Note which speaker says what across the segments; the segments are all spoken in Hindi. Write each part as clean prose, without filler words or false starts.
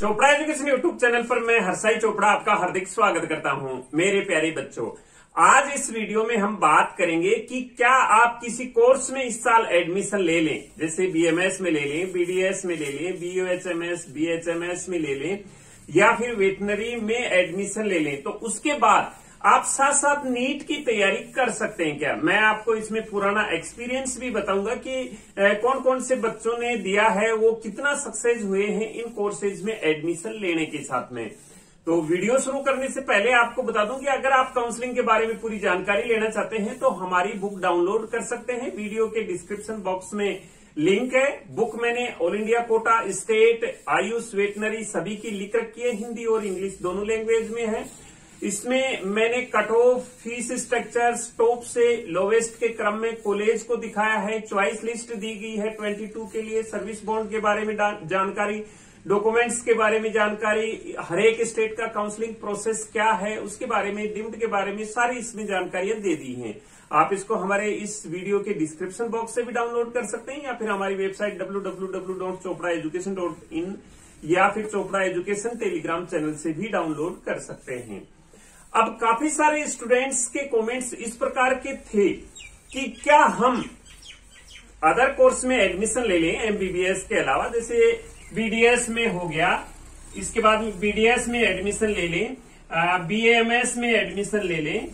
Speaker 1: चोपड़ा एजुकेशन यूट्यूब चैनल पर मैं हर्षाई चोपड़ा आपका हार्दिक स्वागत करता हूं। मेरे प्यारे बच्चों, आज इस वीडियो में हम बात करेंगे कि क्या आप किसी कोर्स में इस साल एडमिशन ले लें, जैसे बीएमएस में ले लें, बीडीएस में ले लें, बीयूएचएमएस, बीएचएमएस में ले लें या फिर वेटनरी में एडमिशन ले लें, तो उसके बाद आप साथ साथ नीट की तैयारी कर सकते हैं क्या। मैं आपको इसमें पुराना एक्सपीरियंस भी बताऊंगा कि कौन कौन से बच्चों ने दिया है, वो कितना सक्सेस हुए हैं इन कोर्सेज में एडमिशन लेने के साथ में। तो वीडियो शुरू करने से पहले आपको बता दूं कि अगर आप काउंसलिंग के बारे में पूरी जानकारी लेना चाहते हैं तो हमारी बुक डाउनलोड कर सकते हैं। वीडियो के डिस्क्रिप्शन बॉक्स में लिंक है। बुक मैंने all India quota, state, AYUSH, veterinary सभी की लिख रखी है। हिंदी और इंग्लिश दोनों लैंग्वेज में है। इसमें मैंने cut off, fees structure, top से लोवेस्ट के क्रम में कॉलेज को दिखाया है। चॉइस लिस्ट दी गई है 22 के लिए। सर्विस बॉन्ड के बारे में जानकारी, डॉक्यूमेंट्स के बारे में जानकारी, हर एक स्टेट का काउंसलिंग प्रोसेस क्या है उसके बारे में, डिम्ड के बारे में सारी इसमें जानकारियां दे दी हैं। आप इसको हमारे इस वीडियो के डिस्क्रिप्शन बॉक्स से भी डाउनलोड कर सकते हैं या फिर हमारी वेबसाइट www.chopraeducation.in या फिर चोपड़ा एजुकेशन टेलीग्राम चैनल से भी डाउनलोड कर सकते हैं। अब काफी सारे स्टूडेंट्स के कमेंट्स इस प्रकार के थे कि क्या हम अदर कोर्स में एडमिशन ले लें एमबीबीएस के अलावा, जैसे बीडीएस में हो गया, इसके बाद बीडीएस में एडमिशन ले लें, बीएमएस में एडमिशन ले लें,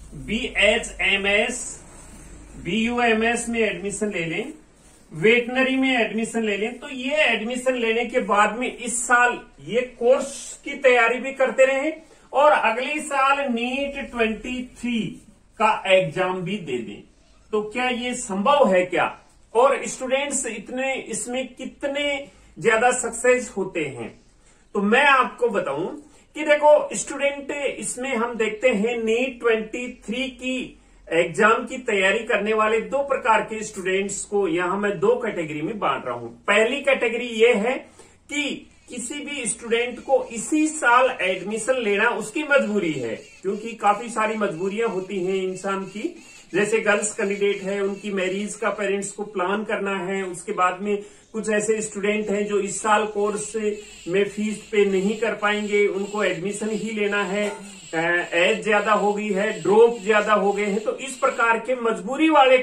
Speaker 1: बीएचएमएस, बीयूएमएस में एडमिशन ले लें, वेटनरी में एडमिशन ले लें। तो ये एडमिशन लेने के बाद में इस साल ये कोर्स की तैयारी भी करते रहें और अगले साल नीट 23 का एग्जाम भी दे दें। तो क्या ये संभव है क्या, और स्टूडेंट्स इतने इसमें कितने ज्यादा सक्सेस होते हैं? तो मैं आपको बताऊं कि देखो स्टूडेंट, इसमें हम देखते हैं नीट 23 की एग्जाम की तैयारी करने वाले दो प्रकार के स्टूडेंट्स को यहां मैं दो कैटेगरी में बांट रहा हूं। पहली कैटेगरी ये है कि किसी भी स्टूडेंट को इसी साल एडमिशन लेना उसकी मजबूरी है, क्योंकि काफी सारी मजबूरियां होती हैं इंसान की। जैसे गर्ल्स कैंडिडेट है, उनकी मैरिज का पेरेंट्स को प्लान करना है। उसके बाद में कुछ ऐसे स्टूडेंट हैं जो इस साल कोर्स में फीस पे नहीं कर पाएंगे, उनको एडमिशन ही लेना है। एज ज्यादा हो गई है, ड्रॉप ज्यादा हो गए हैं। तो इस प्रकार के मजबूरी वाले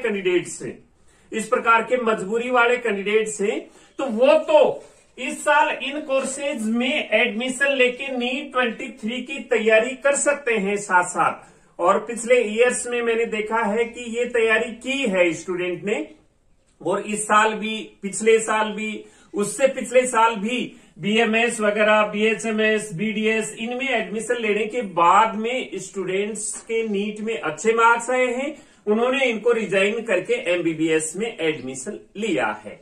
Speaker 1: कैंडिडेट्स हैं, तो वो तो इस साल इन कोर्सेज में एडमिशन लेके नीट 23 की तैयारी कर सकते हैं साथ साथ। और पिछले ईयर्स में मैंने देखा है कि ये तैयारी की है स्टूडेंट ने, और इस साल भी, पिछले साल भी, उससे पिछले साल भी बीएमएस वगैरह, बीएचएमएस, बीडीएस, इनमें एडमिशन लेने के बाद में स्टूडेंट्स के नीट में अच्छे मार्क्स आए हैं। उन्होंने इनको रिजाइन करके एमबीबीएस में एडमिशन लिया है।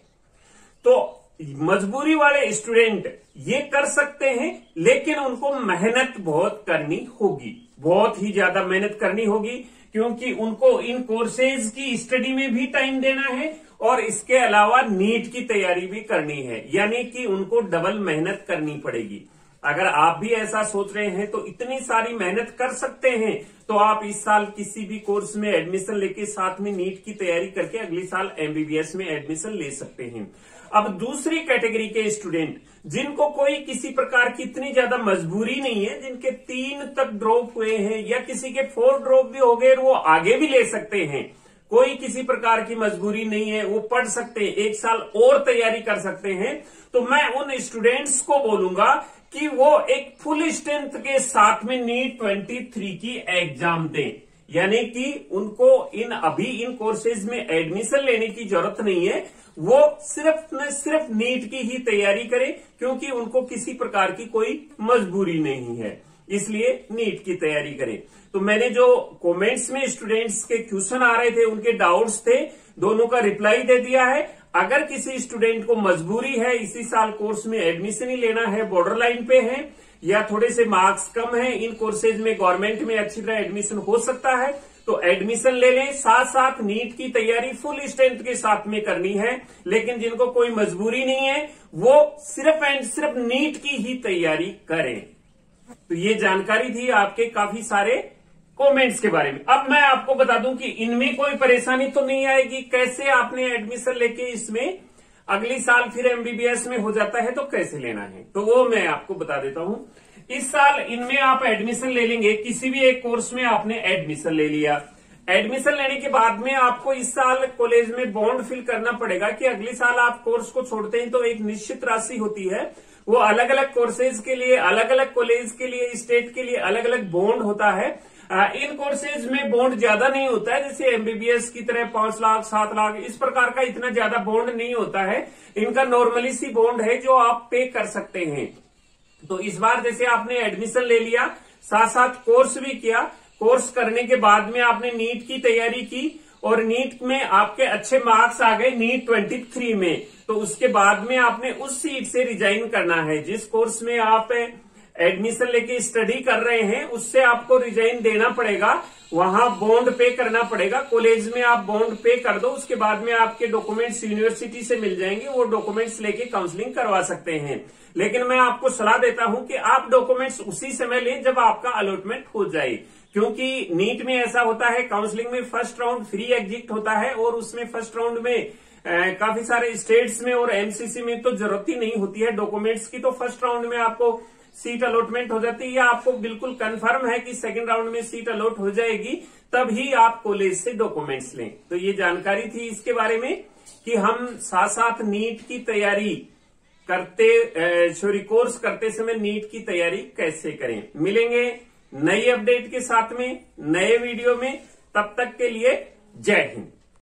Speaker 1: तो मजबूरी वाले स्टूडेंट ये कर सकते हैं, लेकिन उनको मेहनत बहुत करनी होगी, बहुत ही ज्यादा मेहनत करनी होगी, क्योंकि उनको इन कोर्सेज की स्टडी में भी टाइम देना है और इसके अलावा नीट की तैयारी भी करनी है, यानी कि उनको डबल मेहनत करनी पड़ेगी। अगर आप भी ऐसा सोच रहे हैं तो इतनी सारी मेहनत कर सकते हैं, तो आप इस साल किसी भी कोर्स में एडमिशन लेके साथ में नीट की तैयारी करके अगले साल एमबीबीएस में एडमिशन ले सकते हैं। अब दूसरी कैटेगरी के स्टूडेंट जिनको कोई किसी प्रकार की इतनी ज्यादा मजबूरी नहीं है, जिनके 3 तक ड्रॉप हुए हैं या किसी के 4 ड्रॉप भी हो गए, वो आगे भी ले सकते हैं। कोई किसी प्रकार की मजबूरी नहीं है, वो पढ़ सकते हैं, 1 साल और तैयारी कर सकते हैं। तो मैं उन स्टूडेंट्स को बोलूंगा कि वो एक फुल स्ट्रेंथ के साथ में नीट 23 की एग्जाम दें, यानी कि उनको अभी इन कोर्सेज में एडमिशन लेने की जरूरत नहीं है। वो सिर्फ नीट की ही तैयारी करें, क्योंकि उनको किसी प्रकार की कोई मजबूरी नहीं है, इसलिए नीट की तैयारी करें। तो मैंने जो कमेंट्स में स्टूडेंट्स के क्वेश्चन आ रहे थे, उनके डाउट्स थे, दोनों का रिप्लाई दे दिया है। अगर किसी स्टूडेंट को मजबूरी है, इसी साल कोर्स में एडमिशन ही लेना है, बॉर्डर लाइन पे है या थोड़े से मार्क्स कम है, इन कोर्सेज में गवर्नमेंट में अच्छी तरह एडमिशन हो सकता है, तो एडमिशन ले लें। साथ साथ नीट की तैयारी फुल स्ट्रेंथ के साथ में करनी है। लेकिन जिनको कोई मजबूरी नहीं है, वो सिर्फ एंड सिर्फ नीट की ही तैयारी करें। तो ये जानकारी थी आपके काफी सारे कमेंट्स के बारे में। अब मैं आपको बता दूं कि इनमें कोई परेशानी तो नहीं आएगी। कैसे आपने एडमिशन लेके इसमें अगली साल फिर एमबीबीएस में हो जाता है तो कैसे लेना है, तो वो मैं आपको बता देता हूं। इस साल इनमें आप एडमिशन ले लेंगे, किसी भी एक कोर्स में आपने एडमिशन ले लिया। एडमिशन लेने के बाद में आपको इस साल कॉलेज में बॉन्ड फिल करना पड़ेगा कि अगले साल आप कोर्स को छोड़ते हैं तो एक निश्चित राशि होती है, वो अलग अलग कोर्सेज के लिए, अलग अलग कॉलेज के लिए, स्टेट के लिए अलग अलग बॉन्ड होता है। इन कोर्सेज में बॉन्ड ज्यादा नहीं होता है, जैसे एमबीबीएस की तरह 5 लाख 7 लाख इस प्रकार का इतना ज्यादा बॉन्ड नहीं होता है। इनका नॉर्मली सी बॉन्ड है जो आप पे कर सकते हैं। तो इस बार जैसे आपने एडमिशन ले लिया, साथ साथ कोर्स भी किया, कोर्स करने के बाद में आपने नीट की तैयारी की और नीट में आपके अच्छे मार्क्स आ गए नीट 23 में, तो उसके बाद में आपने उस सीट से रिजाइन करना है। जिस कोर्स में आप एडमिशन लेके स्टडी कर रहे हैं उससे आपको रिजाइन देना पड़ेगा, वहां बॉन्ड पे करना पड़ेगा। कॉलेज में आप बॉन्ड पे कर दो, उसके बाद में आपके डॉक्यूमेंट्स यूनिवर्सिटी से मिल जाएंगे, वो डॉक्यूमेंट्स लेके काउंसलिंग करवा सकते हैं। लेकिन मैं आपको सलाह देता हूं कि आप डॉक्यूमेंट्स उसी समय लें जब आपका अलॉटमेंट हो जाए, क्योंकि नीट में ऐसा होता है, काउंसलिंग में फर्स्ट राउंड फ्री एग्जिट होता है और उसमें फर्स्ट राउंड में काफी सारे स्टेट्स में और एमसीसी में तो जरूरत ही नहीं होती है डॉक्यूमेंट्स की, तो फर्स्ट राउंड में आपको सीट अलॉटमेंट हो जाती है, या आपको बिल्कुल कंफर्म है कि सेकंड राउंड में सीट अलॉट हो जाएगी, तभी आप कॉलेज से डॉक्यूमेंट्स लें। तो ये जानकारी थी इसके बारे में कि हम साथ साथ नीट की तैयारी कोर्स करते समय नीट की तैयारी कैसे करें। मिलेंगे नई अपडेट के साथ में नए वीडियो में, तब तक के लिए जय हिंद।